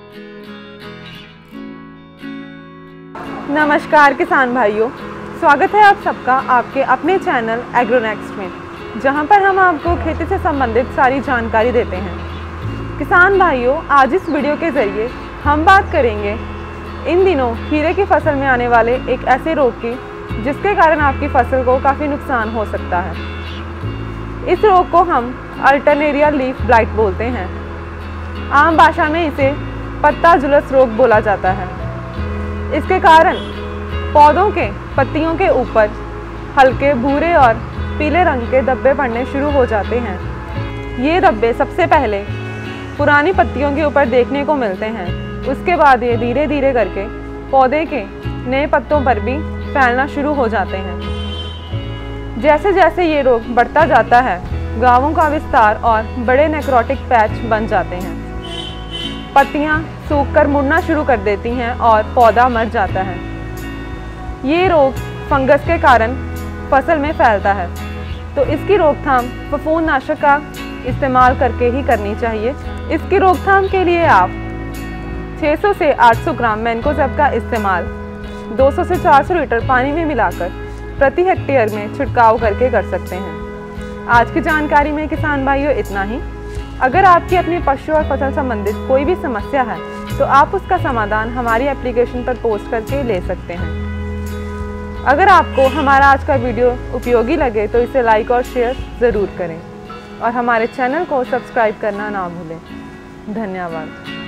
नमस्कार किसान भाइयों, स्वागत है आप सबका आपके अपने चैनल एग्रोनेक्स्ट में, जहां पर हम आपको खेती से संबंधित सारी जानकारी देते हैं। किसान भाइयों, आज इस वीडियो के ज़रिए हम बात करेंगे इन दिनों खीरे की फसल में आने वाले एक ऐसे रोग की जिसके कारण आपकी फसल को काफ़ी नुकसान हो सकता है। इस रोग को हम अल्टरनेरिया लीफ ब्लाइट बोलते हैं। आम भाषा में इसे पत्ता जुलस रोग बोला जाता है। इसके कारण पौधों के पत्तियों के ऊपर हल्के भूरे और पीले रंग के धब्बे पड़ने शुरू हो जाते हैं। ये धब्बे सबसे पहले पुरानी पत्तियों के ऊपर देखने को मिलते हैं। उसके बाद ये धीरे धीरे करके पौधे के नए पत्तों पर भी फैलना शुरू हो जाते हैं। जैसे जैसे ये रोग बढ़ता जाता है, घावों का विस्तार और बड़े नेक्रोटिक पैच बन जाते हैं। पत्तियां सूखकर मुड़ना शुरू कर देती हैं और पौधा मर जाता है। ये रोग फंगस के कारण फसल में फैलता है, तो इसकी रोकथाम फफूंदनाशक का इस्तेमाल करके ही करनी चाहिए। इसकी रोकथाम के लिए आप 600 से 800 ग्राम मैनकोजेब का इस्तेमाल 200 से 400 लीटर पानी में मिलाकर प्रति हेक्टेयर में छिड़काव करके कर सकते हैं। आज की जानकारी में किसान भाइयों इतना ही। अगर आपकी अपनी पशु और फसल संबंधित कोई भी समस्या है तो आप उसका समाधान हमारी एप्लीकेशन पर पोस्ट करके ले सकते हैं। अगर आपको हमारा आज का वीडियो उपयोगी लगे तो इसे लाइक और शेयर ज़रूर करें और हमारे चैनल को सब्सक्राइब करना ना भूलें। धन्यवाद।